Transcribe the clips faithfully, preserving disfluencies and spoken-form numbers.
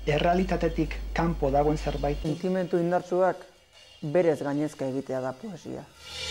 errealitatetik kanpo dagoen zerbait. Sentimendu indartsuak berez gainezka egitea da poesia.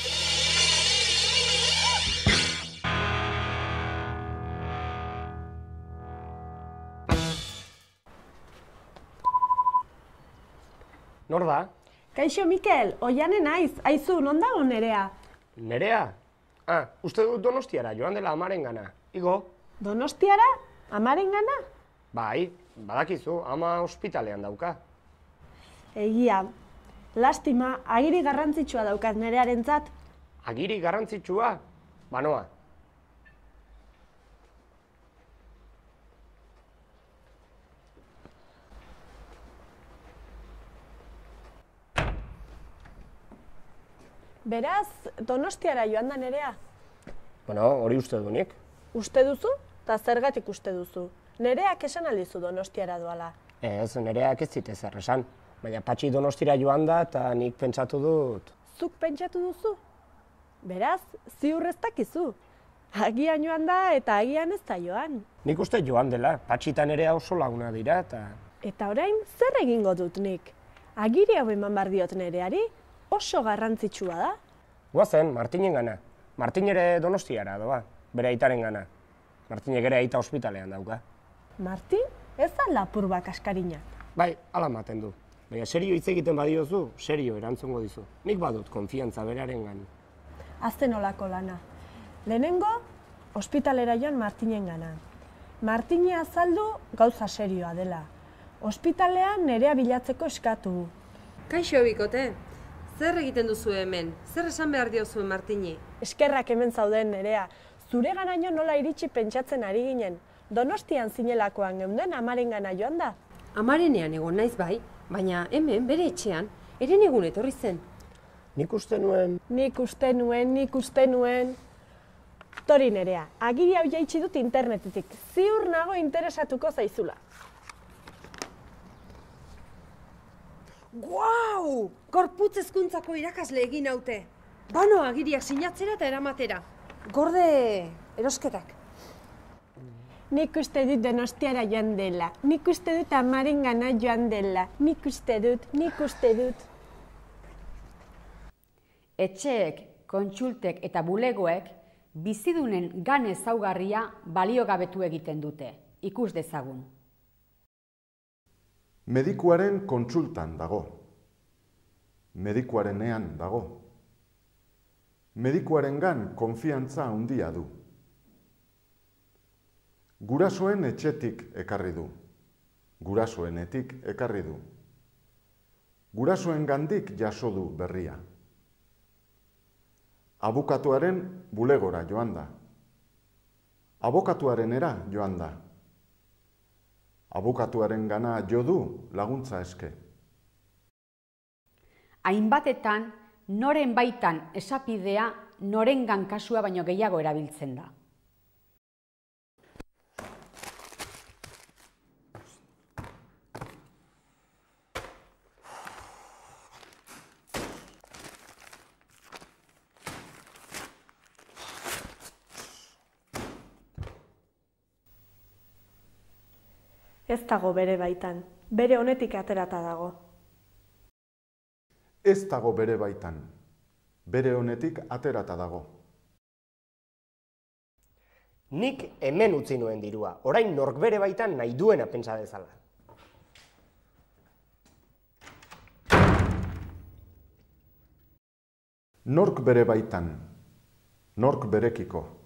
Nor da? Kaixo, Mikel, oiane naiz, aizu, non dago Nerea? Nerea? Ah, uste dut Donostiara, joan dela amaren gana. Igo? Donostiara? Amaren gana? Bai, badakizu, ama ospitalean dauka. Egia, lastima, agiri garrantzitsua daukat Nerearentzat. Agiri garrantzitsua? Banoa. Beraz, Donostiara joan da Nerea? Bueno, hori uste du nik. Uste duzu? Ta zergatik uste duzu? Nereak esan aldizu Donostiara doala. Ez, Nereak ez zite zer esan. Baina Patxi Donostira joan da eta nik pentsatu dut. Zuk pentsatu duzu? Beraz, ziur ez dakizu. Agian joan da eta agian ez da joan. Nik uste joan dela, Patxi eta Nerea oso laguna dira eta... Eta orain, zer egingo dut nik? Agiri hau eman behar diot Nereari? Oso garrantzitsua da. Guazen, Martinen gana. Martin ere Donostiara doa, bere aitaren gana. Martinek ere aita ospitalean dauka. Martin? Ez da lapur bak askarina. Bai, hala ematen du. Baina serio hitz egiten badiozu, serio erantzungo dizu. Nik badut konfiantza berarengan. Azten olako lana. Lehenengo, ospitalera joan Martinen gana. Martine azaldu gauza serioa dela. Ospitalean Nerea bilatzeko eskatu. Kaixo, bikote. Zer egiten duzu hemen? Zer esan behar diozu Martini? Eskerrak hemen zauden Nerea. Zure ganaino nola iritsi pentsatzen ari ginen. Donostian zinelakoan geunden amaren gana joan da. Amarenean egon naiz bai, baina hemen bere etxean, eren egun etorri zen. Nik uste nuen... Nik uste nuen, nik uste nuen... Tori Nerea, agiri hau jaitsi dut internetetik. Ziur nago interesatuko zaizula. Guau! Gorputz hezkuntzako irakasle egin haute. Bano agiriak sinatzera eta eramatera. Gorde erosketak. Nik uste dut Donostiara joan dela. Nik uste dut amaren gana joan dela. Nik uste dut, nik uste dut. Etxeek, kontsultek eta bulegoek bizidunen gan ezaugarria baliogabetu egiten dute. Ikus dezagun. Medikuaren kontsultan dago. Medikuarenean dago. Medikuarengan konfiantza handia du. Gurasoen etxetik ekarri du. Gurasoenetik ekarri du. Gurasoengandik jaso du berria. Abokatuaren bulegora joan da. Abokatuarenera joan da. Abokatuaren gana jo du laguntza eske. Hainbatetan, noren baitan esapidea norengan kasua baino gehiago erabiltzen da. Ez dago bere baitan, bere honetik aterata dago. Ez dago bere baitan, bere honetik aterata dago. Nik hemen utzi nuen dirua, orain nork bere baitan nahi duena pentsa dezala. Nork bere baitan, nork berekiko.